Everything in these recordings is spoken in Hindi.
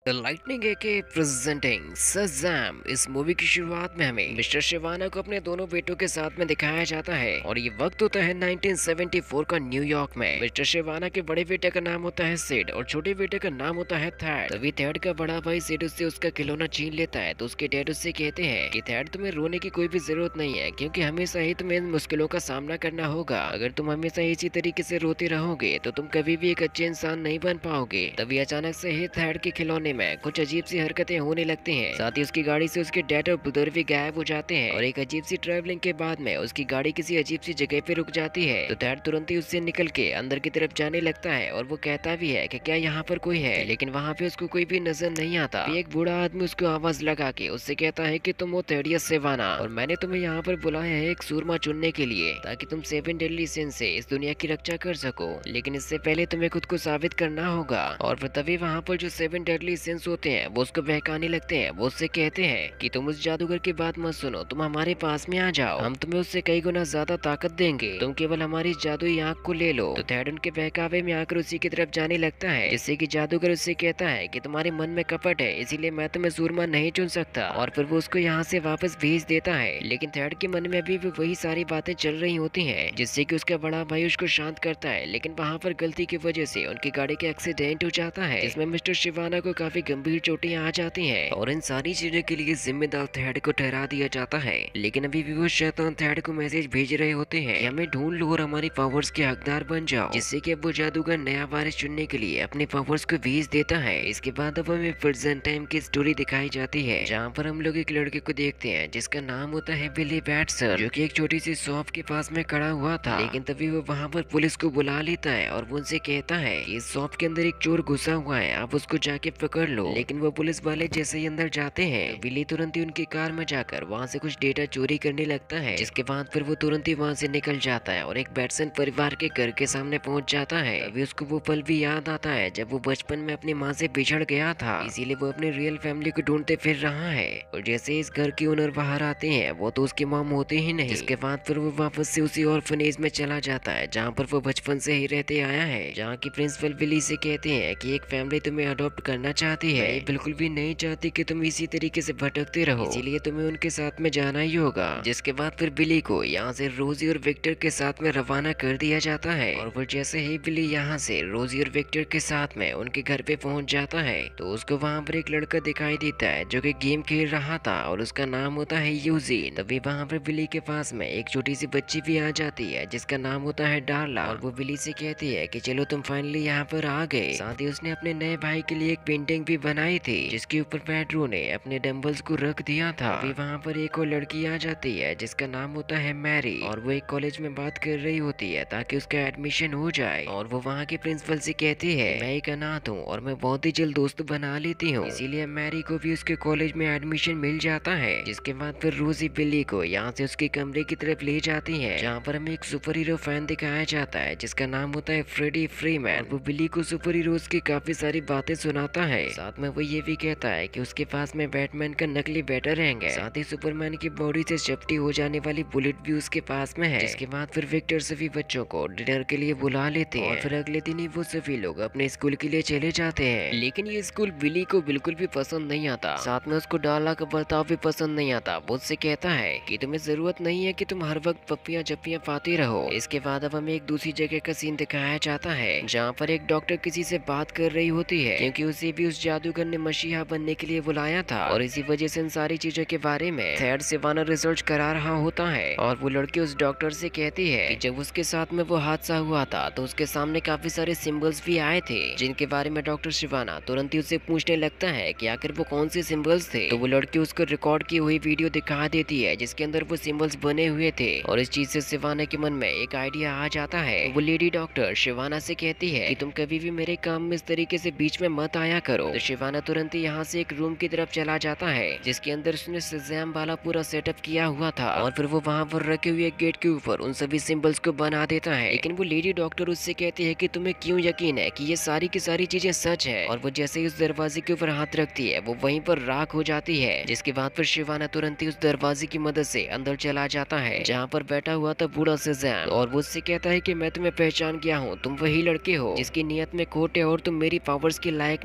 The lightning aka presenting Shazam. इस मूवी की शुरुआत में हमें मिस्टर शिवाना को अपने दोनों बेटों के साथ में दिखाया जाता है और ये वक्त होता है 1974 का न्यूयॉर्क में। मिस्टर शिवाना के बड़े बेटे का नाम होता है सिड और छोटे बेटे का नाम होता है थैड। तभी थैड का बड़ा भाई सिड उससे उसका खिलौना छीन लेता है तो उसके डैड उससे कहते हैं कि थैड, तुम्हें रोने की कोई भी जरूरत नहीं है क्योंकि हमेशा ही तुम्हें इन मुश्किलों का सामना करना होगा। अगर तुम हमेशा इसी तरीके से रोते रहोगे तो तुम कभी भी एक अच्छे इंसान नहीं बन पाओगे। तभी अचानक से ही थैड के खिलौने में कुछ अजीब सी हरकतें होने लगती हैं। साथ ही उसकी गाड़ी से उसके डैड और ब्रदर भी गायब हो जाते हैं और एक अजीब सी ट्रैवलिंग के बाद में उसकी गाड़ी किसी अजीब सी जगह पे रुक जाती है तो डैड तुरंत ही उससे निकल के अंदर की तरफ जाने लगता है और वो कहता भी है कि क्या यहाँ पर कोई है, लेकिन वहाँ पे उसको कोई भी नजर नहीं आता। एक बूढ़ा आदमी उसको आवाज लगा के उससे कहता है कि तुम हो थेडियस सेवाना और मैंने तुम्हें यहाँ पर बुलाया है एक सूरमा चुनने के लिए ताकि तुम 7 डेडली सिन से इस दुनिया की रक्षा कर सको, लेकिन इससे पहले तुम्हें खुद को साबित करना होगा। और फिर तभी वहाँ पर जो 7 डेडली सिंस होते हैं वो उसको बहकाने लगते हैं। वो उससे कहते हैं कि तुम उस जादूगर की बात मत सुनो, तुम हमारे पास में आ जाओ, हम तुम्हें उससे कई गुना ज्यादा ताकत देंगे, तुम केवल हमारी जादुई आंख को ले लो। तो थैड उनके बहकावे में आकर उसी की तरफ जाने लगता है, जिससे कि जादूगर उससे कहता है कि तुम्हारे मन में कपट है इसीलिए मैं तुम्हें सूरमा नहीं चुन सकता और फिर वो उसको यहाँ से वापस भेज देता है। लेकिन थैड के मन में अभी भी वही सारी बातें चल रही होती हैं, जिससे कि उसका बड़ा भाई उसको शांत करता है। लेकिन वहाँ पर गलती की वजह से उनकी गाड़ी का एक्सीडेंट हो जाता है, जिसमें मिस्टर शिवाना को काफी गंभीर चोटें आ जाती हैं और इन सारी चीजों के लिए जिम्मेदार थैड को ठहरा दिया जाता है। लेकिन अभी भी वो शैतान थैड को मैसेज भेज रहे होते हैं कि हमें ढूंढ लो और हमारी पावर्स के हकदार बन जाओ, जिससे कि अब वो जादूगर नया वारिस चुनने के लिए अपने पावर्स को भेज देता है। इसके बाद अब हमें प्रेजेंट टाइम की स्टोरी दिखाई जाती है, जहाँ पर हम लोग एक लड़के को देखते हैं जिसका नाम होता है बिली बैट्सन, जो कि एक छोटी सी शॉप के पास में खड़ा हुआ था। लेकिन तभी वो वहाँ पर पुलिस को बुला लेता है और वो उनसे कहता है कि इस शॉप के अंदर एक चोर घुसा हुआ है, आप उसको जाके पकड़ लो। लेकिन वो पुलिस वाले जैसे ही अंदर जाते हैं बिली तुरंत ही उनकी कार में जाकर वहाँ से कुछ डेटा चोरी करने लगता है, जिसके बाद फिर वो तुरंत ही वहाँ से निकल जाता है और एक बैट्सन परिवार के घर के सामने पहुँच जाता है। अभी उसको वो पल भी याद आता है जब वो बचपन में अपनी माँ से बिछड़ गया था, इसीलिए वो अपने रियल फैमिली को ढूंढते फिर रहा है। और जैसे इस घर के ओनर बाहर आते हैं वो तो उसके मॉम होते ही नहीं, जिसके बाद फिर वो वापस से उसी ऑर्फनेज में चला जाता है जहाँ पर वो बचपन से ही रहते आया है, जहाँ की प्रिंसिपल बिली से कहते हैं कि एक फैमिली तुम्हें अडॉप्ट करना चाहती है, बिल्कुल भी नहीं चाहती कि तुम इसी तरीके से भटकते रहो, इसीलिए तुम्हें उनके साथ में जाना ही होगा। जिसके बाद फिर बिली को यहाँ से रोजी और विक्टर के साथ में रवाना कर दिया जाता है और वो जैसे ही बिली यहाँ से रोजी और विक्टर के साथ में उनके घर पे पहुंच जाता है तो उसको वहाँ पर एक लड़का दिखाई देता है जो कि गेम खेल रहा था और उसका नाम होता है यूजीन। तभी वहाँ पर बिली के पास में एक छोटी सी बच्ची भी आ जाती है जिसका नाम होता है डार्ला और वो बिली से कहती है कि चलो तुम फाइनली यहाँ पर आ गए। साथ ही उसने अपने नए भाई के लिए एक पेंटिंग भी बनाई थी जिसके ऊपर पेड्रो ने अपने डंबल्स को रख दिया था। अभी वहाँ पर एक और लड़की आ जाती है जिसका नाम होता है मैरी और वो एक कॉलेज में बात कर रही होती है ताकि उसका एडमिशन हो जाए और वो वहाँ के प्रिंसिपल से कहती है मैं एक अनाथ हूँ और मैं बहुत ही जल्द दोस्त बना लेती हूँ, इसीलिए मैरी को भी उसके कॉलेज में एडमिशन मिल जाता है। जिसके बाद फिर रोजी बिल्ली को यहाँ से उसके कमरे की तरफ ले जाती है जहाँ पर हमें एक सुपर हीरो फैन दिखाया जाता है जिसका नाम होता है फ्रेडी फ्रीमैन। वो बिल्ली को सुपर हीरोज की काफी सारी बातें सुनाता है, साथ में वो ये भी कहता है कि उसके पास में बैटमैन का नकली बैटर रहेंगे, साथ ही सुपरमैन की बॉडी से चपटी हो जाने वाली बुलेट भी उसके पास में है। जिसके बाद फिर विक्टर सभी बच्चों को डिनर के लिए बुला लेते हैं और फिर अगले दिन ही वो सभी लोग अपने स्कूल के लिए चले जाते हैं। लेकिन ये स्कूल बिली को बिल्कुल भी पसंद नहीं आता, साथ में उसको डाला का बर्ताव भी पसंद नहीं आता। वो उससे कहता है कि तुम्हें जरूरत नहीं है कि तुम हर वक्त पप्पियां जप्पियां पाती रहो। इसके बाद अब हमें एक दूसरी जगह का सीन दिखाया जाता है जहाँ पर एक डॉक्टर किसी से बात कर रही होती है क्योंकि उसे भी उस जादूगर ने मसीहा बनने के लिए बुलाया था और इसी वजह से इन सारी चीजों के बारे में थैड सिवाना रिसर्च करा रहा होता है। और वो लड़की उस डॉक्टर से कहती है कि जब उसके साथ में वो हादसा हुआ था तो उसके सामने काफी सारे सिंबल्स भी आए थे जिनके बारे में डॉक्टर शिवाना तुरंत ही उससे पूछने लगता है कि आखिर वो कौन से सिंबल्स थे। तो वो लड़की उसको रिकॉर्ड की हुई वीडियो दिखा देती है जिसके अंदर वो सिंबल्स बने हुए थे और इस चीज से शिवाना के मन में एक आइडिया आ जाता है। वो लेडी डॉक्टर शिवाना से कहती है कि तुम कभी भी मेरे काम में इस तरीके से बीच में मत आया करो। तो शिवाना तुरंत ही यहाँ से एक रूम की तरफ चला जाता है जिसके अंदर उसने शज़ाम वाला पूरा सेटअप किया हुआ था और फिर वो वहाँ पर रखे हुए गेट के ऊपर उन सभी सिंबल्स को बना देता है। लेकिन वो लेडी डॉक्टर उससे कहती है कि तुम्हें क्यों यकीन है कि ये सारी की सारी चीजें सच है और वो जैसे ही उस दरवाजे के ऊपर हाथ रखती है वो वहीं पर राख हो जाती है। जिसके बाद फिर शिवाना तुरंत ही उस दरवाजे की मदद से अंदर चला जाता है जहाँ पर बैठा हुआ था बूढ़ा शज़ाम और वो उससे कहता है कि मैं तुम्हें पहचान गया हूँ, तुम वही लड़के हो जिसकी नीयत में खोट है और तुम मेरी पावर्स के लायक नहीं हो।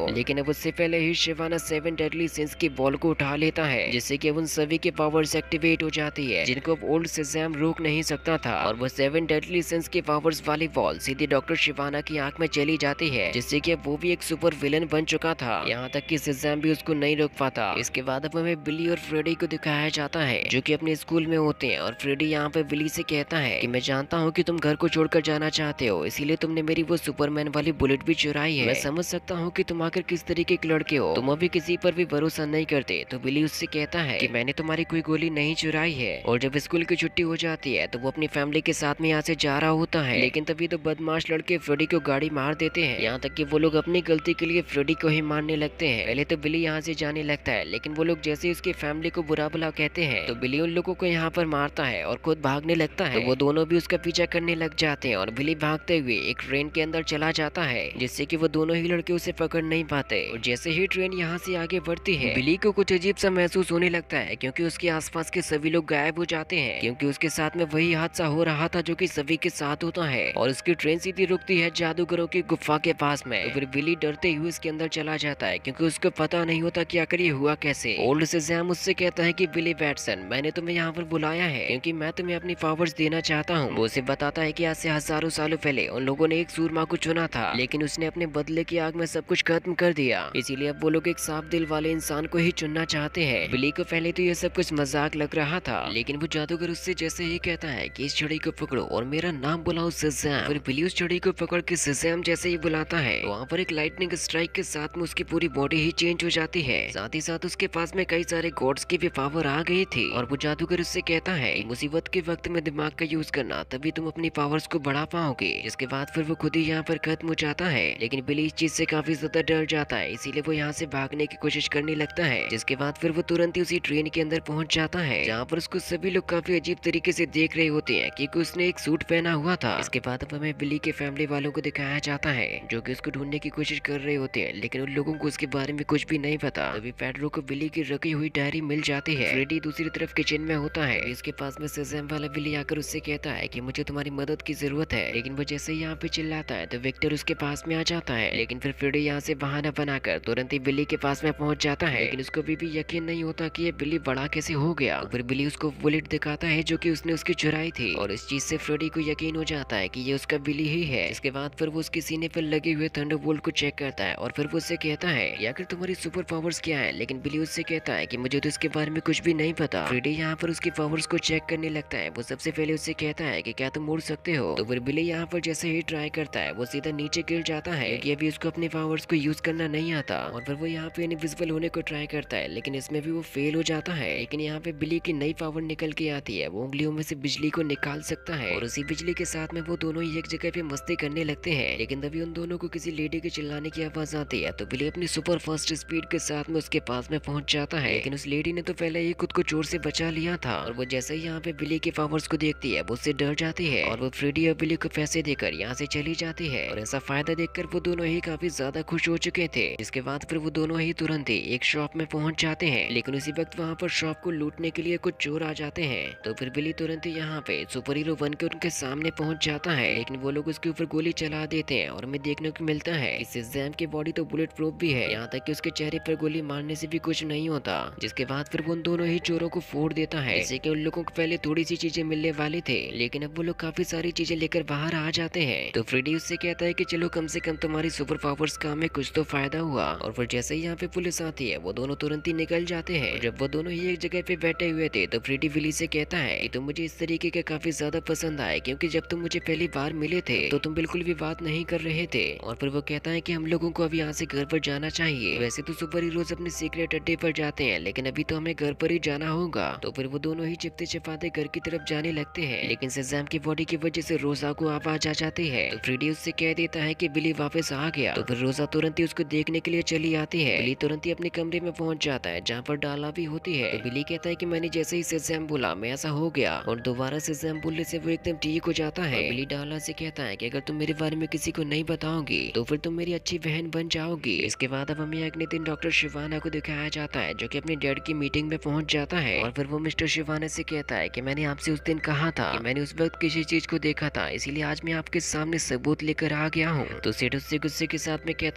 लेकिन अब उससे पहले ही शिवाना 7 डेडली सिंस की बॉल को उठा लेता है, जिससे कि अब उन सभी के पावर्स एक्टिवेट हो जाती है जिनको अब ओल्ड शेज़ैम रोक नहीं सकता था। और वो 7 डेडली सिंस की पावर्स वाली बॉल सीधी डॉक्टर शिवाना की आंख में चली जाती है, जिससे कि अब वो भी एक सुपर विलन बन चुका था। यहाँ तक कि शेज़ैम भी उसको नहीं रोक पाता। इसके बाद अब हमें बिली और फ्रेडी को दिखाया जाता है जो कि अपने स्कूल में होते हैं, और फ्रेडी यहाँ पे बिली से कहता है कि मैं जानता हूँ कि तुम घर को छोड़कर जाना चाहते हो, इसीलिए तुमने मेरी वो सुपरमैन वाली बुलेट भी चुराई है। मैं समझ सकता हूँ कि तुम आखिर किस तरीके के लड़के हो, तुम अभी किसी पर भी भरोसा नहीं करते। तो बिली उससे कहता है कि मैंने तुम्हारी कोई गोली नहीं चुराई है। और जब स्कूल की छुट्टी हो जाती है तो वो अपनी फैमिली के साथ में यहाँ से जा रहा होता है, लेकिन तभी तो बदमाश लड़के फ्रेडी को गाड़ी मार देते हैं। यहाँ तक कि वो लोग अपनी गलती के लिए फ्रेडी को ही मारने लगते हैं। पहले तो बिली यहाँ से जाने लगता है, लेकिन वो लोग जैसे ही उसकी फैमिली को बुरा भला कहते हैं तो बिली उन लोगों को यहाँ पर मारता है और खुद भागने लगता है। तो वो दोनों भी उसका पीछा करने लग जाते हैं और बिली भागते हुए एक ट्रेन के अंदर चला जाता है, जिससे कि वो दोनों ही लड़के उसे पकड़ नहीं पाते। और जैसे ही ट्रेन यहाँ से आगे बढ़ती है, बिली को कुछ अजीब सा महसूस होने लगता है, क्योंकि उसके आसपास के सभी लोग गायब हो जाते हैं, क्योंकि उसके साथ में वही हादसा हो रहा था जो कि सभी के साथ होता है। और उसकी ट्रेन सीधी रुकती है जादूगरों की गुफा के पास में। तो फिर बिली डरते हुए इसके अंदर चला जाता है, क्योंकि उसको पता नहीं होता कि आखिर ये हुआ कैसे। ओल्ड शेज़ैम उससे कहता है कि बिली बैटसन, मैंने तुम्हें यहाँ पर बुलाया है क्योंकि मैं तुम्हें अपनी पावर्स देना चाहता हूँ। वो उसे बताता है कि आज से हजारों सालों पहले उन लोगों ने एक सूरमा को चुना था, लेकिन उसने अपने बदले की आग में सब कुछ खत्म कर दिया, इसीलिए अब वो लोग एक साफ दिल वाले इंसान को ही चुनना चाहते हैं। बिली को पहले तो ये सब कुछ मजाक लग रहा था, लेकिन वो जादूगर उससे जैसे ही कहता है कि इस छड़ी को पकड़ो और मेरा नाम बुलाओ शेज़ैम, फिर बिली उस छड़ी को पकड़ के शेज़ैम जैसे ही बुलाता है, वहाँ पर एक लाइटनिंग स्ट्राइक के साथ में उसकी पूरी बॉडी ही चेंज हो जाती है। साथ ही साथ उसके पास में कई सारे गॉड्स की भी पावर आ गई थी। और वो जादूगर उससे कहता है मुसीबत के वक्त में दिमाग का यूज करना, तभी तुम अपनी पावर्स को बढ़ा पाओगे। जिसके बाद फिर वो खुद ही यहाँ पर खत्म हो जाता है, लेकिन बिली इस चीज से काफी ज्यादा डर जाता है, इसीलिए वो यहाँ से भागने की कोशिश करने लगता है। जिसके बाद फिर वो तुरंत ही उसी ट्रेन के अंदर पहुंच जाता है, जहाँ पर उसको सभी लोग काफी अजीब तरीके से देख रहे होते हैं, क्योंकि उसने एक सूट पहना हुआ था। इसके बाद अब हमें बिली के फैमिली वालों को दिखाया जाता है जो कि उसको ढूंढने की कोशिश कर रहे होते हैं, लेकिन उन लोगों को उसके बारे में कुछ भी नहीं पता। अभी पेड्रो को बिली की रखी हुई डायरी मिल जाती है। फ्रेडी दूसरी तरफ किचन में होता है, इसके पास में शेज़ैम वाला बिली आकर उससे कहता है कि मुझे तुम्हारी मदद की जरूरत है, लेकिन वो जैसे ही यहाँ पे चिल्लाता है तो विक्टर उसके पास में आ जाता है। लेकिन फिर फ्रेडी यहाँ से बहाना बनाकर तुरंत ही बिली के पास में पहुंच जाता है, लेकिन उसको भी यकीन नहीं होता कि ये बिली बड़ा कैसे हो गया। फिर बिली उसको बुलेट दिखाता है जो कि उसने उसकी चुराई थी, और इस चीज से फ्रेडी को यकीन हो जाता है कि ये उसका बिली ही है। इसके बाद फिर वो उसके सीने पर लगे हुए थंडरबोल्ट को चेक करता है, और फिर वो उससे कहता है कि आखिर तुम्हारी सुपर पावर्स क्या है, लेकिन बिली उससे कहता है कि मुझे तो इसके बारे में कुछ भी नहीं पता। फ्रेडी यहाँ पर उसकी पावर्स को चेक करने लगता है। वो सबसे पहले उससे कहता है कि क्या तुम उड़ सकते हो, तो फिर बिली यहाँ पर जैसे ही ट्राई करता है वो सीधा नीचे गिर जाता है, क्योंकि अभी उसको अपने पावर्स को यूज करना नहीं आता। और फिर वो यहाँ पे इनविजिबल होने को ट्राई करता है, लेकिन इसमें भी वो फेल हो जाता है। लेकिन यहाँ पे बिली की नई पावर निकल के आती है, वो उंगलियों में से बिजली को निकाल सकता है, और उसी बिजली के साथ में वो दोनों ही एक जगह पे मस्ती करने लगते हैं। लेकिन तभी उन दोनों को किसी लेडी के चिल्लाने की आवाज आती है, तो बिली अपनी सुपर फास्ट स्पीड के साथ में उसके पास में पहुंच जाता है। लेकिन उस लेडी ने तो पहले ही खुद को चोर से बचा लिया था, और वो जैसे ही यहाँ पे बिली के पावर्स को देखती है वो उससे डर जाती है, और वो फ्रेडी और बिली को पैसे देकर यहाँ से चली जाती है। और ऐसा फायदा देखकर वो दोनों ही काफी ज्यादा खुश हो चुके थे। इसके बाद फिर वो दोनों ही तुरंत ही एक शॉप में पहुंच जाते हैं, लेकिन उसी वक्त वहाँ पर शॉप को लूटने के लिए कुछ चोर आ जाते हैं। तो फिर बिली तुरंत ही यहाँ पे सुपर हीरो बन के उनके सामने पहुंच जाता है, लेकिन वो लोग उसके ऊपर गोली चला देते हैं, और हमें देखने को मिलता है कि शेज़ैम की बॉडी तो बुलेट प्रूफ भी है, यहाँ तक कि उसके चेहरे पर गोली मारने से भी कुछ नहीं होता। जिसके बाद फिर वो उन दोनों ही चोरों को फोड़ देता है, जैसे कि उन लोगों को पहले थोड़ी सी चीजें मिलने वाली थे, लेकिन अब वो लोग काफी सारी चीजें लेकर बाहर आ जाते हैं। तो फ्रेडी उससे कहता है कि चलो कम से कम तुम्हारी सुपर पावर्स का हमें कुछ तो फायदा हुआ। और फिर जैसे ही यहाँ पे पुलिस आती है वो दोनों तुरंत ही निकल जाते हैं। जब वो दोनों ही एक जगह पे बैठे हुए थे तो फ्रेडी बिली से कहता है कि तुम मुझे इस तरीके के काफी ज्यादा पसंद आए, क्योंकि जब तुम मुझे पहली बार मिले थे तो तुम बिल्कुल भी बात नहीं कर रहे थे। और फिर वो कहता है कि हम लोगों को अभी यहाँ से घर पर जाना चाहिए। वैसे तो सुपर हीरोज अपने सीक्रेट अड्डे पर जाते हैं, लेकिन अभी तो हमें घर पर ही जाना होगा। तो फिर वो दोनों ही चिपते चिपाते घर की तरफ जाने लगते हैं, लेकिन शेज़ैम की बॉडी की वजह से रोजा को आवाज आ जाती है। तो फ्रेडी उससे कह देता है कि बिली वापस आ गया। तो फिर रोजा तुरंत ही उसको देखने के लिए चली आती है। बिली तुरंत ही अपने कमरे में पहुंच जाता है जहाँ पर डाला भी होती है। तो बिली कहता है कि मैंने जैसे ही शेज़ैम बोला मैं ऐसा हो गया, और दोबारा शेज़ैम बोलने से वो एकदम ठीक हो जाता है। बिली डाला से कहता है कि अगर तुम मेरे बारे में किसी को नहीं बताओगी तो फिर तुम मेरी अच्छी बहन बन जाओगी। इसके बाद अब हमें अगले दिन डॉक्टर शिवाना को दिखाया जाता है जो कि अपने डैड की मीटिंग में पहुंच जाता है, और फिर वो मिस्टर शिवाना से कहता है कि मैंने आपसे उस दिन कहा था कि मैंने उस वक्त किसी चीज को देखा था, इसीलिए आज मैं आपके सामने सबूत लेकर आ गया हूँ। तो सेठ उससे गुस्से के साथ में कहता है कि तुम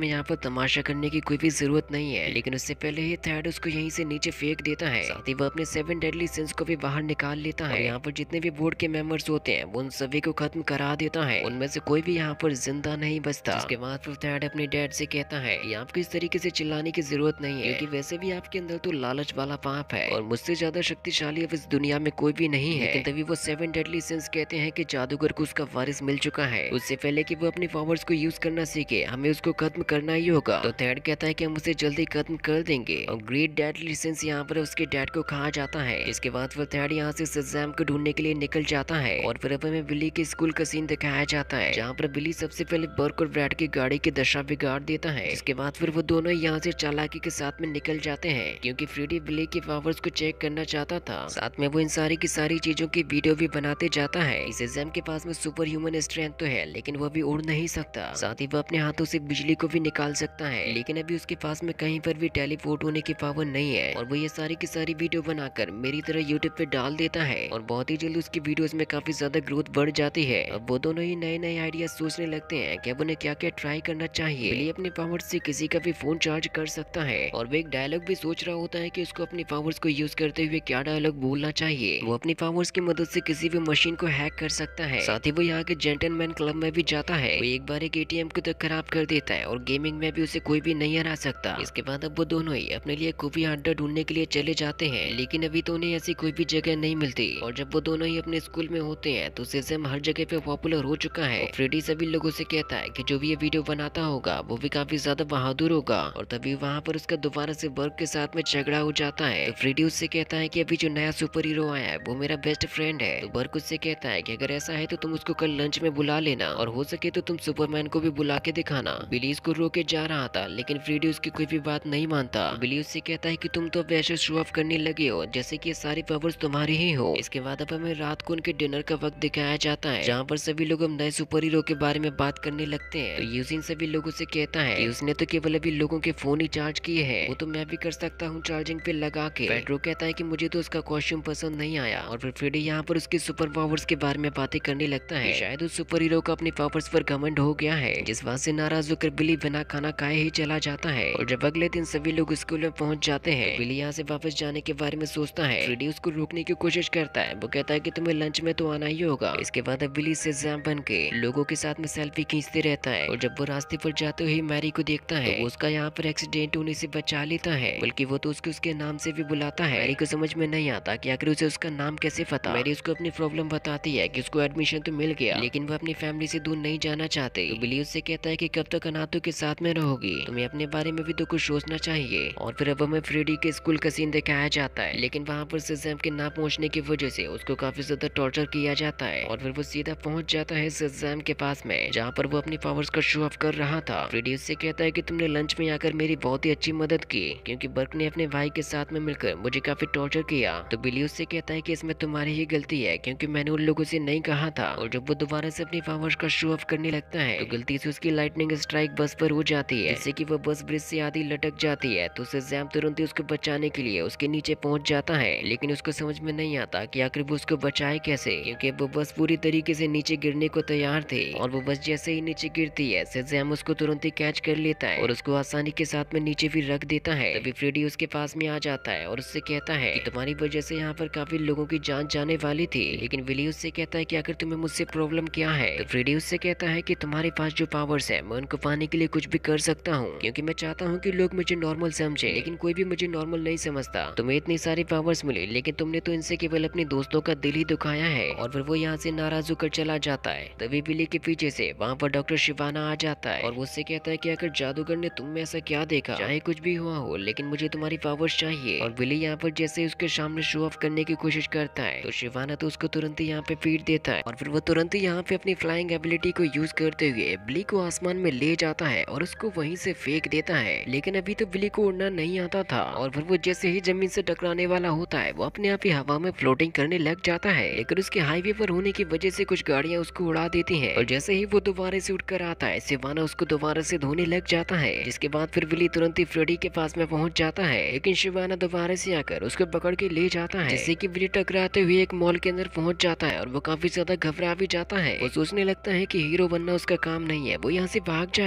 हमें यहाँ पर तमाशा करने की कोई भी जरूरत नहीं है। लेकिन उससे पहले ही थैड उसको यहीं से नीचे फेंक देता है। साथ ही वह अपने 7 डेडली सिंस को भी बाहर निकाल लेता है। यहाँ पर जितने भी बोर्ड के मेंबर्स होते हैं वो उन सभी को खत्म करा देता है। उनमें से कोई भी यहाँ पर जिंदा नहीं बचता। उसके बाद फिर थैड अपने डैड से कहता है कि आपको इस तरीके से चिल्लाने की जरूरत नहीं है, क्योंकि वैसे भी आपके अंदर तो लालच वाला पाप है और मुझसे ज्यादा शक्तिशाली अब इस दुनिया में कोई भी नहीं है। लेकिन तभी वो 7 डेडली सिंस कहते हैं कि जादूगर को उसका वारिस मिल चुका है। उससे पहले कि वो अपनी पावर्स को यूज करना सीखे हमें उसको खत्म करना ही होगा। तो थैड कहता है कि हम उसे जल्दी खत्म कर देंगे। और ग्रेट डेडली सिंस यहाँ पर उसके डैड को खा जाता है। इसके बाद फिर थैड यहाँ से शज़ैम को ढूंढने के लिए निकल जाता है। और फिर अब हमें बिली के स्कूल का सीन दिखाया जाता है, जहाँ पर बिली सबसे पहले बर्क और ब्रैड की गाड़ी की दशा बिगाड़ देता है। इसके बाद फिर वो दोनों यहाँ से चालाकी के साथ में निकल जाते हैं, क्योंकि फ्रेडी बिली की पावर्स को चेक करना चाहता था। साथ में वो इन सारी की सारी चीजों की वीडियो भी बनाते जाता है। शज़ैम के पास में सुपर ह्यूमन स्ट्रेंथ तो है, लेकिन वो भी उड़ नहीं सकता। साथ ही वो अपने हाथों से बिजली को भी निकाल सकता है, लेकिन अभी उसके पास में कहीं पर भी टेलीपोर्ट होने की पावर नहीं है। और वो ये सारी की सारी वीडियो बनाकर मेरी तरह यूट्यूब पे डाल देता है और बहुत ही जल्द उसकी वीडियोस में काफी ज्यादा ग्रोथ बढ़ जाती है। अब वो दोनों ही नए नए आइडिया सोचने लगते हैं कि अब उन्हें क्या क्या ट्राई करना चाहिए। बिली अपने पावर्स से किसी का भी फोन चार्ज कर सकता है और वो एक डायलॉग भी सोच रहा होता है कि उसको अपनी पावर्स को यूज करते हुए क्या डायलॉग बोलना चाहिए। वो अपनी पावर्स की मदद से किसी भी मशीन को हैक कर सकता है। साथ ही वो यहाँ के जेंटलमैन क्लब में भी जाता है। वो एक बार एक एटीएम को तो खराब कर देता है और गेमिंग में भी उसे कोई भी नहीं हरा सकता। इसके बाद अब वो दोनों ही अपने लिए खुफिया अड्डा ढूंढने के लिए चले जाते हैं, लेकिन अभी तो उन्हें ऐसी कोई भी जगह नहीं मिलती। और जब वो दोनों ही अपने स्कूल में होते हैं तो शज़ैम हर जगह पे पॉपुलर हो चुका है। फ्रेडी सभी लोगों से कहता है कि जो भी ये वीडियो बनाता होगा वो भी काफी ज्यादा बहादुर होगा। और तभी वहाँ पर उसका दोबारा से बर्क के साथ में झगड़ा हो जाता है। तो फ्रेडी उससे कहता है कि अभी जो नया सुपर हीरो आया है वो मेरा बेस्ट फ्रेंड है। तो बर्क उससे कहता है कि अगर ऐसा है तो तुम उसको कल लंच में बुला लेना और हो सके तो तुम सुपरमैन को भी बुला के दिखाना। बिली इसको रोके जा रहा था, लेकिन फ्रेडी उसकी कोई भी बात नहीं मानता। बिली उससे कहता है कि तुम तो वैसे शो ऑफ करने लगे हो जैसे कि ये सारी पावर्स तुम्हारी ही हो। इसके बाद अब हमें रात को उनके डिनर का वक्त दिखाया जाता है, जहाँ पर सभी लोग हम नए सुपर हीरो के बारे में बात करने लगते हैं। तो यूजिन सभी लोगों से कहता है कि उसने तो केवल अभी लोगों के फोन ही चार्ज किए हैं, वो तो मैं भी कर सकता हूँ चार्जिंग पे लगा के। पेड्रो कहता है कि मुझे तो उसका कॉस्ट्यूम पसंद नहीं आया। और फिर फ्रेडी यहाँ पर उसके सुपर पावर्स के बारे में बातें करने लगता है। शायद उस सुपर हीरो को अपनी पावर्स पर घमंड हो गया है, जिस बात से नाराज होकर बिली बिना खाना खाए ही चला जाता है। और जब अगले दिन सभी लोग स्कूल में पहुंच जाते हैं, तो बिली यहाँ से वापस जाने के बारे में सोचता है। फ्रेडी उसको रोकने की कोशिश करता है। वो कहता है कि तुम्हें लंच में तो आना ही होगा। इसके बाद अब बिली शज़ैम बन के लोगों के साथ में सेल्फी खींचते रहता है। और जब वो रास्ते पर जाते हुए मैरी को देखता है, तो वो उसका यहाँ पर एक्सीडेंट होने से बचा लेता है, बल्कि वो तो उसके नाम से भी बुलाता है। मैरी को समझ में नहीं आता कि आखिर उसे उसका नाम कैसे पता। मैरी उसको अपनी प्रॉब्लम बताती है कि उसको एडमिशन तो मिल गया, लेकिन वो अपनी फैमिली से दूर नहीं जाना चाहते। तो बिली उससे कहता है कि कब तक अनाथों के साथ में रहोगी, तुम्हें अपने बारे में भी तो कुछ सोचना चाहिए। और फिर अब हमें फ्रेडी के स्कूल का सीन दिखाया जाता है, लेकिन वहाँ पर शज़ैम के ना पहुँचने की वजह से उसको काफी ज्यादा टॉर्चर किया जाता है। और फिर वो सीधा पहुंच जाता है शज़ैम के पास में, जहाँ पर वो अपनी पावर्स का शो ऑफ कर रहा था। फ्रेडी उससे कहता है कि तुमने लंच में आकर मेरी बहुत ही अच्छी मदद की, क्योंकि बर्क ने अपने भाई के साथ में मिलकर मुझे काफी टॉर्चर किया। तो बिली उससे कहता है कि इसमें तुम्हारी ही गलती है, क्योंकि मैंने उन लोगों से नहीं कहा था। और जब वो दोबारा से अपनी पावर्स का शो ऑफ करने लगता है, तो गलती से उसकी लाइटनिंग स्ट्राइक बस पर हो जाती है, जिससे कि वो बस ब्रिज से आधी लटक जाती है। तो शज़ैम तुरंत ही उसको बचाने के लिए उसके नीचे पहुंच जाता है, लेकिन उसको समझ में नहीं आता कि आखिर वो उसको बचाए कैसे, क्योंकि वो बस पूरी तरीके से नीचे गिरने को तैयार थे। और वो बस जैसे ही नीचे गिरती है, शज़ैम उसको तुरंत ही कैच कर लेता है और उसको आसानी के साथ में नीचे भी रख देता है। तभी फ्रेडी उसके पास में आ जाता है और उससे कहता है कि तुम्हारी वजह से यहाँ पर काफी लोगों की जान जाने वाली थी। लेकिन विली उससे कहता है कि आखिर तुम्हें मुझसे प्रॉब्लम क्या है। तो फ्रेडी उससे कहता है कि तुम्हारे पास जो पावर्स है मैं उनको पाने के लिए कुछ भी कर सकता हूँ, क्योंकि मैं चाहता हूँ कि लोग मुझे नॉर्मल समझे, लेकिन कोई भी मुझे नॉर्मल नहीं समझता। तुम्हें इतनी सारी पावर्स मिली, लेकिन तुमने तो इनसे केवल अपने दोस्तों का दिल ही दुखाया है। और फिर वो यहाँ से नाराज होकर चला जाता है। तभी बिली के पीछे से वहाँ पर डॉक्टर शिवाना आ जाता है और वो उससे कहता है कि अगर जादूगर ने तुम में ऐसा क्या देखा, चाहे कुछ भी हुआ हो, लेकिन मुझे तुम्हारी पावर्स चाहिए। और बिली यहाँ पर जैसे उसके सामने शो ऑफ करने की कोशिश करता है, तो शिवाना तो उसको तुरंत ही यहाँ पे पीट देता है। और फिर वो तुरंत ही यहाँ पे अपनी फ्लाइंग एबिलिटी को यूज करते हुए बिली को आसमान में ले जाता है और उसको वहीं से फेंक देता है। लेकिन अभी तो बिली को उड़ना नहीं आता था, और फिर वो जैसे ही जमीन से टकराने वाला होता है, वो अपने आप ही हवा में फ्लोटिंग करने लग जाता है। लेकिन उसके हाईवे पर होने की वजह से कुछ गाड़ियां उसको उड़ा देती हैं, और जैसे ही वो दोबारा से उठकर आता है, शिवाना उसको दोबारा से धोने लग जाता है। जिसके बाद फिर बिली तुरंत ही फ्रेडी के पास में पहुंच जाता है, लेकिन शिवाना दोबारा से आकर उसको पकड़ के ले जाता है। जिससे कि बिली टकराते हुए एक मॉल के अंदर पहुंच जाता है और वो काफी ज्यादा घबरा भी जाता है। वो सोचने लगता है कि हीरो बनना उसका काम नहीं है, वो यहाँ से भाग जाएगा।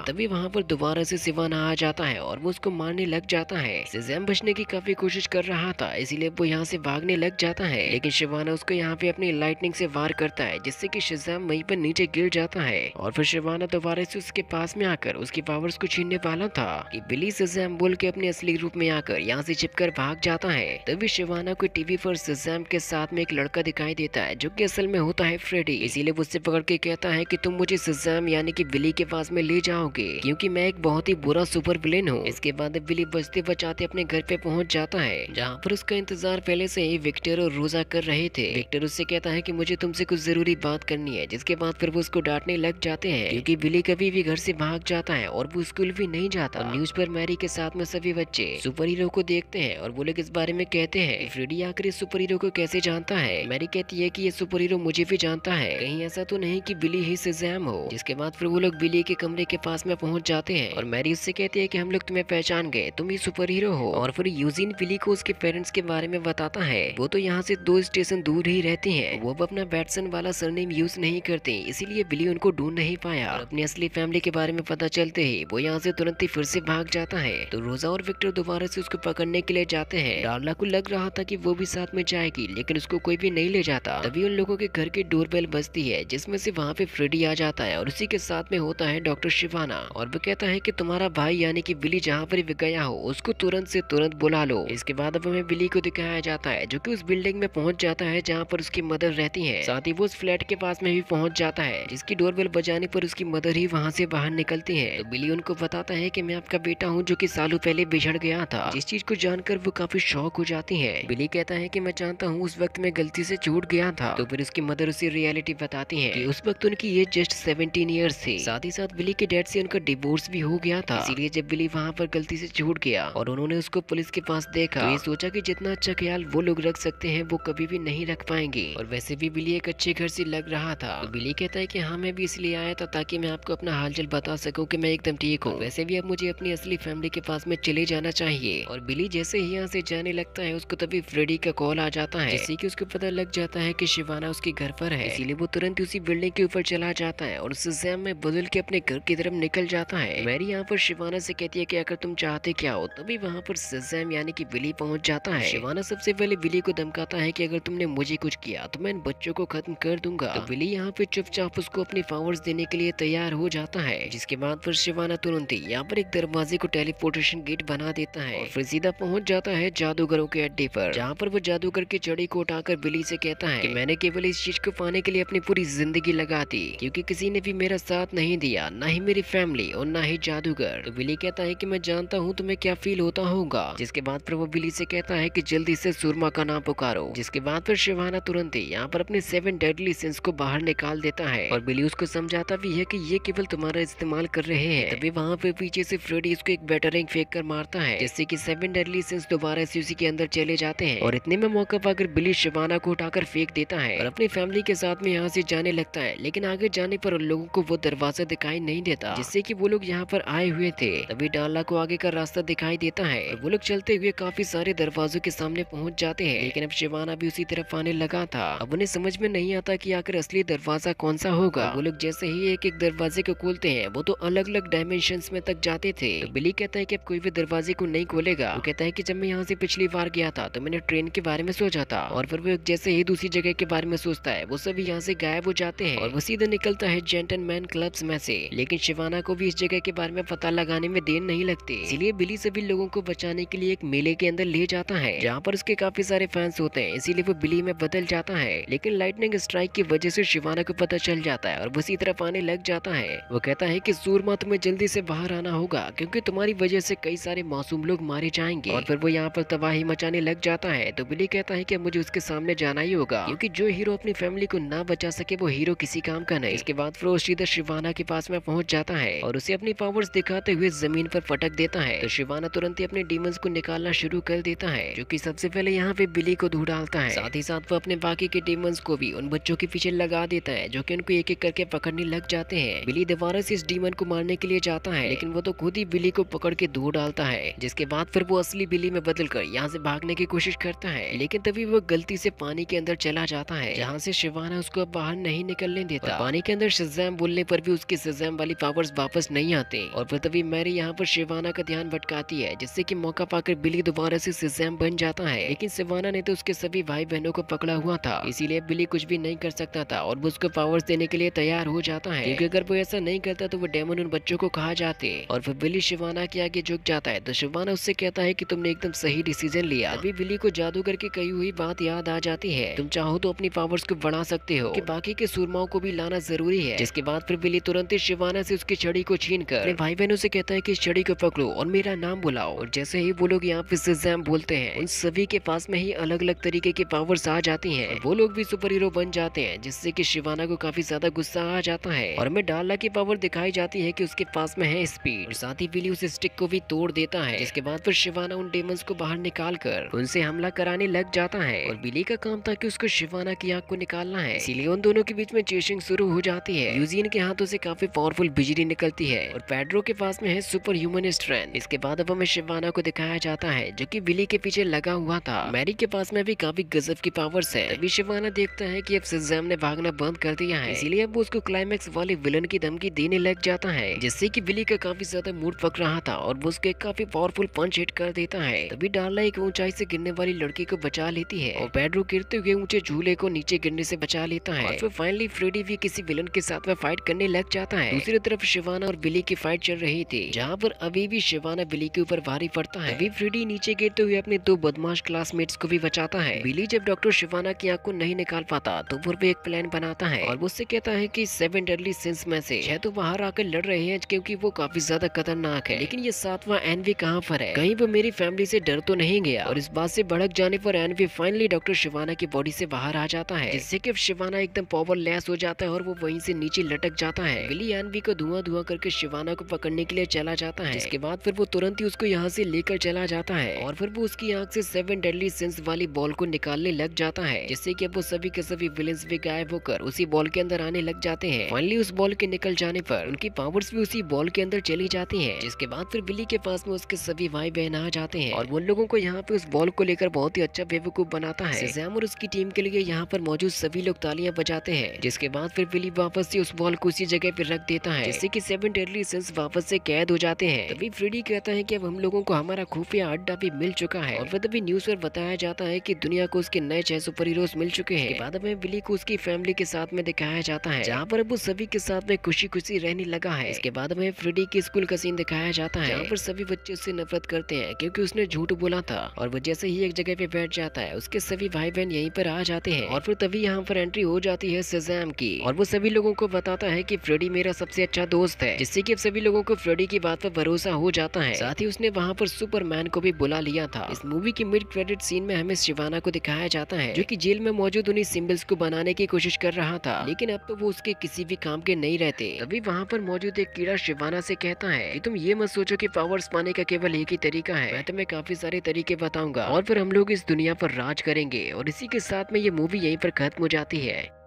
तभी वहाँ पर दोबारा से शिवाना आ जाता है और वो उसको मारने लग जाता है। शज़ैम बचने की काफी कोशिश कर रहा था, इसीलिए वो यहाँ से भागने लग जाता है, लेकिन शिवाना उसको यहाँ पे अपनी लाइटनिंग से वार करता है, जिससे कि शज़ैम वहीं पर नीचे गिर जाता है। और फिर शिवाना दोबारा से उसके पास में आकर उसकी पावर्स को छीनने वाला था कि बिली शज़ैम बोल के अपने असली रूप में आकर यहाँ से छिपकर भाग जाता है। तभी शिवाना को टीवी पर शज़ैम के साथ में एक लड़का दिखाई देता है, जो कि असल में होता है फ्रेडी। इसीलिए वो उससे पकड़ के कहता है कि तुम मुझे शज़ैम यानी कि बिली के पास में ले जाओगे, क्योंकि मैं एक बहुत ही बुरा सुपर विलेन हूँ। इसके बाद बिली बचते बचाते अपने घर पे पहुंच जाता है, जहाँ पर उसका इंतजार पहले से ही विक्टर और रोजा कर रहे थे। विक्टर उससे कहता है कि मुझे तुमसे कुछ जरूरी बात करनी है, जिसके बाद फिर वो उसको डांटने लग जाते हैं, क्योंकि बिली कभी भी घर से भाग जाता है और वो स्कूल भी नहीं जाता। न्यूज पर मैरी के साथ में सभी बच्चे सुपर हीरो को देखते हैं और वो लोग इस बारे में कहते हैं फ्रेडी आखिर इस सुपर हीरो को कैसे जानता है। मैरी कहती है कि ये सुपर हीरो मुझे भी जानता है, कहीं ऐसा तो नहीं कि बिली ही शज़ैम हो। जिसके बाद फिर वो लोग बिली के कमरे के पास में पहुंच जाते हैं और मैरी उससे कहती है कि हम लोग तुम्हें पहचान गए, तुम ही सुपर हीरो हो। और फिर यूजिन बिली को उसके पेरेंट्स के बारे में बताता है। वो तो यहाँ से 2 स्टेशन दूर ही रहती हैं, वो अपना बैटसन वाला सरनेम यूज नहीं करती, इसीलिए बिली उनको ढूंढ नहीं पाया। और अपनी असली फैमिली के बारे में पता चलते ही वो यहाँ से तुरंत ही फिर से भाग जाता है। तो रोजा और विक्टर दोबारा से उसको पकड़ने के लिए जाते हैं। डार्ला को लग रहा था कि वो भी साथ में जाएगी, लेकिन उसको कोई भी नहीं ले जाता। तभी उन लोगों के घर की डोरबेल बजती है, जिसमें से वहाँ पे फ्रेडी आ जाता है और उसी के साथ में होता है डॉक्टर शिवाना। और वो कहता है कि तुम्हारा भाई यानी कि बिली जहाँ पर भी गया हो उसको तुरंत से तुरंत बुला लो। इसके बाद अब हमें बिली को दिखाया जाता है, जो कि उस बिल्डिंग में पहुंच जाता है जहाँ पर उसकी मदर रहती है। साथ ही वो उस फ्लैट के पास में भी पहुंच जाता है, जिसकी डोरबेल बजाने पर उसकी मदर ही वहाँ से बाहर निकलती है। तो बिली उनको बताता है कि मैं आपका बेटा हूँ, जो कि सालों पहले बिछड़ गया था। जिस चीज को जानकर वो काफी शॉक हो जाती है। बिली कहता है कि मैं जानता हूँ उस वक्त मैं गलती से छूट गया था। तो फिर उसकी मदर उसे रियलिटी बताती है कि उस वक्त उनकी एज जस्ट 17 ईयर्स थी। साथ ही साथ बिली के डैड से उनका डिवोर्स भी हो गया था, इसीलिए जब बिली वहाँ पर गलती से छूट गया और उन्होंने उसको पुलिस के पास देखा, तो ये सोचा कि जितना अच्छा ख्याल वो लोग रख सकते हैं वो कभी भी नहीं रख पाएंगे। और वैसे भी बिली एक अच्छे घर से लग रहा था। तो बिली कहता है कि हाँ मैं भी इसलिए आया था ताकि मैं आपको अपना हालचाल बता सकूं कि मैं एकदम ठीक हूँ। वैसे भी अब मुझे अपनी असली फैमिली के पास में चले जाना चाहिए। और बिली जैसे ही यहाँ से जाने लगता है, उसको तभी फ्रेडी का कॉल आ जाता है, जिससे कि उसको पता लग जाता है कि शिवाना उसके घर पर है। इसीलिए वो तुरंत उसी बिल्डिंग के ऊपर चला जाता है और शज़ैम में बदल के अपने घर की तरफ निकल जाता है। मैरी यहाँ पर शिवाना से कहती है कि अगर तुम चाहते क्या हो, तभी वहाँ पर शज़ैम यानी कि बिली पहुंच जाता है। शिवाना सबसे पहले बिली को धमकाता है कि अगर तुमने मुझे कुछ किया तो मैं इन बच्चों को खत्म कर दूंगा। तो बिली यहाँ पे चुपचाप उसको अपनी पावर्स देने के लिए तैयार हो जाता है। जिसके बाद फिर शिवाना तुरंत ही यहाँ पर एक दरवाजे को टेलीपोर्टेशन गेट बना देता है और फिर सीधा पहुंच जाता है जादूगरों के अड्डे पर, जहाँ पर वो जादूगर की छड़ी को उठाकर बिली से कहता है कि मैंने केवल इस चीज को पाने के लिए अपनी पूरी जिंदगी लगा दी, क्योंकि किसी ने भी मेरा साथ नहीं दिया, ना ही मेरी फैमिली और ना ही जादूगर। तो बिली कहता है कि मैं जानता हूँ तुम्हें क्या फील होता होगा। जिसके बाद फिर वो बिली से कहता है कि जल्दी से सुरमा का नाम पुकारो। जिसके बाद फिर शिवाना तुरंत ही यहाँ पर अपने 7 डेडली सिंस को बाहर निकाल देता है और बिली उसको समझाता भी है कि ये केवल तुम्हारा इस्तेमाल कर रहे हैं। तभी वहाँ पे पीछे से फ्रेडी उसको एक बैटरिंग फेंक कर मारता है, जिससे कि 7 डेडली सिंस दोबारा से उसी के अंदर चले जाते हैं। और इतने में मौका पाकर बिली शिवाना को उठाकर फेंक देता है और अपनी फैमिली के साथ में यहाँ से जाने लगता है। लेकिन आगे जाने पर उन लोगों को वो दरवाजा दिखाई नहीं देता, जिससे कि वो लोग यहाँ पर आए हुए थे। तभी डाला को आगे का रास्ता दिखाई देता है और वो लोग चलते हुए काफी सारे दरवाजों के सामने पहुंच जाते हैं। लेकिन अब शिवाना भी उसी तरफ आने लगा था। अब उन्हें समझ में नहीं आता कि आखिर असली दरवाजा कौन सा होगा। वो लोग जैसे ही एक एक दरवाजे को खोलते हैं, वो तो अलग अलग डायमेंशंस में तक जाते थे। तो बिली कहता है कि अब कोई भी दरवाजे को नहीं खोलेगा। वो कहता है कि जब मैं यहाँ से पिछली बार गया था तो मैंने ट्रेन के बारे में सोचा था। और फिर वो जैसे ही दूसरी जगह के बारे में सोचता है, वो सभी यहाँ से गायब हो जाते हैं और वो सीधा निकलता है जेंटलमैन क्लब्स में से। लेकिन शिवाना को भी इस जगह के बारे में पता लगाने में देर नहीं लगती, इसलिए बिली सभी लोगों को बचाने के लिए एक मेले के अंदर ले जाता है, जहाँ पर उसके काफी सारे फैंस होते हैं। इसीलिए वो बिली में बदल जाता है। लेकिन लाइटनिंग स्ट्राइक की वजह से शिवाना को पता चल जाता है और वो उसी तरफ आने लग जाता है। वो कहता है कि सूरमा तुम्हें जल्दी से बाहर आना होगा, क्योंकि तुम्हारी वजह से कई सारे मासूम लोग मारे जाएंगे। और फिर वो यहाँ पर तबाही मचाने लग जाता है। तो बिली कहता है कि मुझे उसके सामने जाना ही होगा, क्योंकि जो हीरो अपनी फैमिली को ना बचा सके वो हीरो किसी काम का नहीं। इसके बाद फिर वो सीधा शिवाना के पास में पहुंच जाता है और उसे अपनी पावर्स दिखाते हुए जमीन पर पटक देता है। तो शिवाना तुरंत ही अपने डीमंस को निकालना शुरू कर देता है, जो कि सबसे पहले यहाँ पे बिली को धो डालता है। साथ ही साथ वो अपने बाकी के डीमंस को भी उन बच्चों के पीछे लगा देता है, जो कि उनको एक एक करके पकड़ने लग जाते हैं। बिली दोबारा से इस डीमन को मारने के लिए जाता है, लेकिन वो तो खुद ही बिली को पकड़ के धो डालता है। जिसके बाद फिर वो असली बिली में बदलकर यहाँ से भागने की कोशिश करता है, लेकिन तभी वो गलती से पानी के अंदर चला जाता है, जहाँ से शिवाना उसको अब बाहर नहीं निकलने देता। पानी के अंदर शज़ैम बोलने पर भी उसकी शज़ैम वाली पावर्स वापस नहीं आते। और फिर तभी मैरी यहाँ पर शिवाना का ध्यान भटकाती है, जिससे कि मौका पाकर बिली दोबारा से शज़ैम बन जाता है। लेकिन शिवाना ने तो उसके सभी भाई बहनों को पकड़ा हुआ था, इसीलिए बिली कुछ भी नहीं कर सकता था और वो उसको पावर्स देने के लिए तैयार हो जाता है, क्योंकि अगर वो ऐसा नहीं करता तो वो डेमन उन बच्चों को खा जाते। और फिर बिली शिवाना के आगे झुक जाता है तो शिवाना उससे कहता है कि तुमने एकदम सही डिसीजन लिया। अभी बिली को जादूगर की कही हुई बात याद आ जाती है, तुम चाहो तो अपनी पावर्स को बढ़ा सकते हो, कि बाकी के सूरमाओं को भी लाना जरूरी है। जिसके बाद फिर बिली तुरंत ही शिवाना से उसकी छड़ी को छीन कर अपने भाई बहनों से कहता है कि इस छड़ी को पकड़ो और मेरा नाम बुलाओ। और जैसे ही वो लोग यहाँ पे शज़ैम बोलते हैं, उन सभी के पास में ही अलग अलग तरीके की पावर्स आ जाती हैं और वो लोग भी सुपर हीरो बन जाते हैं, जिससे कि शिवाना को काफी ज्यादा गुस्सा आ जाता है। और हमें डाला की पावर दिखाई जाती है कि उसके पास में है स्पीड, और साथ ही बिली उस स्टिक को भी तोड़ देता है। जिसके बाद फिर शिवाना उन डेमंस को बाहर निकाल कर उनसे हमला कराने लग जाता है। और बिली का काम था कि उसको शिवाना की आंख को निकालना है, इसीलिए उन दोनों के बीच में चेसिंग शुरू हो जाती है। यूजीन के हाथों से काफी पावरफुल बिजली निकलती है और पेड्रो के पास में है सुपर ह्यूमन स्ट्रेंथ। इसके बाद अब हमें शिवाना को दिखाया जाता है जो कि बिली के पीछे लगा हुआ था। मैरी के पास में भी काफी गजब की पावर्स है। तभी शिवाना देखता है कि अब शज़ैम ने भागना बंद कर दिया है, इसीलिए अब वो उसको क्लाइमैक्स वाले विलन की धमकी देने लग जाता है, जिससे कि बिली का काफी ज्यादा मूड पक रहा था और वो उसके काफी पावरफुल पंच हिट कर देता है। तभी डाला एक ऊंचाई से गिरने वाली लड़की को बचा लेती है और पेड्रो गिरते हुए ऊंचे झूले को नीचे गिरने से बचा लेता है। और फिर फाइनली फ्रेडी भी किसी विलन के साथ में फाइट करने लग जाता है। दूसरी तरफ शिवाना और बिली की फाइट चल रही थी, जहाँ पर अभी भी शिवाना बिली के ऊपर भारी पड़ता है। अभी फ्रेडी नीचे गिरते हुए अपने दो बदमाश क्लासमेट्स को भी बचाता है। बिली जब डॉक्टर शिवाना की आंख को नहीं निकाल पाता तो फिर वो एक प्लान बनाता है और उससे कहता है कि 7 डेडली सिंस में से 6 तो बाहर आकर लड़ रहे हैं क्योंकि वो काफी ज्यादा खतरनाक है, लेकिन ये 7वां एनवी कहाँ पर है, कहीं वो मेरी फैमिली से डर तो नहीं गया। और इस बात से भड़क जाने पर एनवी फाइनली डॉक्टर शिवाना की बॉडी से बाहर आ जाता है, जिससे कि शिवाना एकदम पावरलेस हो जाता है और वो वहीं से नीचे लटक जाता है। बिली एनवी को धुआं धुआं करके शिवाना को पकड़ने के लिए चला जाता है, जिसके बाद फिर वो तुरंत ही उसको यहाँ से लेकर चला जाता है और फिर वो उसकी आंख से 7 डेडली सिंस वाली बॉल को निकालने लग जाता है, जिससे कि अब वो सभी के सभी विलेंस भी गायब होकर उसी बॉल के अंदर आने लग जाते हैं। फाइनली उस बॉल के निकल जाने पर उनकी पावर्स भी उसी बॉल के अंदर चली जाती हैं। जिसके बाद फिर बिली के पास में उसके सभी भाई बहन आ जाते हैं और वो लोगों को यहाँ पे उस बॉल को लेकर बहुत ही अच्छा बेवकूफ बनाता है। शज़ैम और उसकी टीम के लिए यहाँ पर मौजूद सभी लोग तालियां बजाते हैं। जिसके बाद फिर बिली वापस से उस बॉल को उसी जगह पे रख देता है, जिससे कि 7 डेडली सिंस वापस से कैद हो जाते हैं। तभी फ्रेडी कहता है कि अब हम लोगों को हमारा खुफिया अड्डा भी मिल चुका है और फिर तभी न्यूज पर बताया जाता है कि दुनिया को उसके नए 6 सुपर हीरोज मिल चुके हैं। बाद में बिली को उसकी फैमिली के साथ में दिखाया जाता है, जहाँ पर वो सभी के साथ में खुशी खुशी रहने लगा है। इसके बाद में फ्रेडी की स्कूल का सीन दिखाया जाता है, जहाँ पर सभी बच्चे उससे नफरत करते हैं क्योंकि उसने झूठ बोला था। और वो जैसे ही एक जगह पे बैठ जाता है उसके सभी भाई बहन यहीं पर आ जाते हैं और फिर तभी यहाँ पर एंट्री हो जाती है शज़ैम की और वो सभी लोगों को बताता है कि फ्रेडी मेरा सबसे अच्छा दोस्त है, जिससे कि सभी लोगों को फ्रेडी की बात पर भरोसा हो जाता है। साथ ही उसने वहाँ पर सुपरमैन को भी बुला लिया था। इस मूवी की मिड क्रेडिट सीन में हमें शिवाना को दिखाया जाता है, जो कि जेल में मौजूद उन्हीं सिंबल्स को बनाने की कोशिश कर रहा था, लेकिन अब तो वो उसके किसी भी काम के नहीं रहते। तभी वहाँ पर मौजूद एक कीड़ा शिवाना से कहता है कि तुम ये मत सोचो कि पावर्स पाने का केवल एक ही तरीका है, मैं तुम्हें काफी सारे तरीके बताऊंगा और फिर हम लोग इस दुनिया पर राज करेंगे। और इसी के साथ में ये मूवी यहीं पर खत्म हो जाती है।